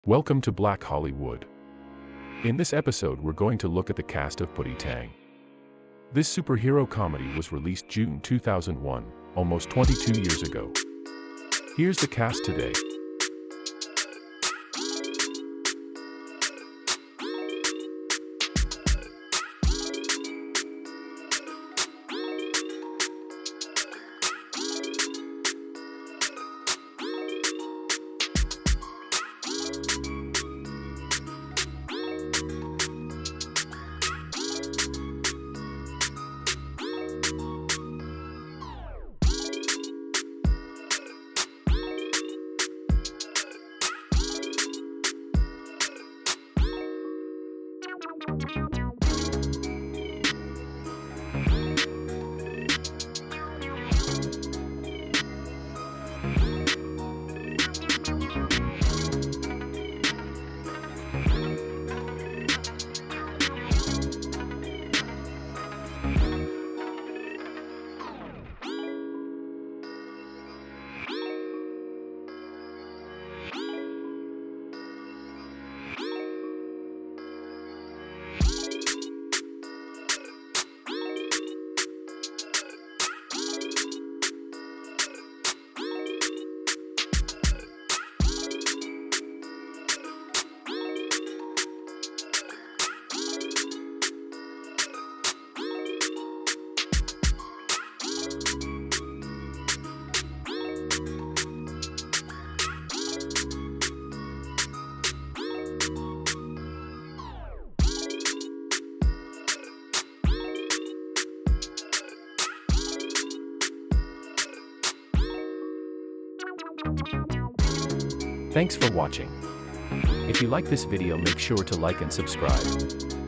Welcome to Black Hollywood. In this episode we're going to look at the cast of Pootie Tang. This superhero comedy was released June 2001, almost 22 years ago. Here's the cast today. Thanks for watching. If you like this video, make sure to like and subscribe.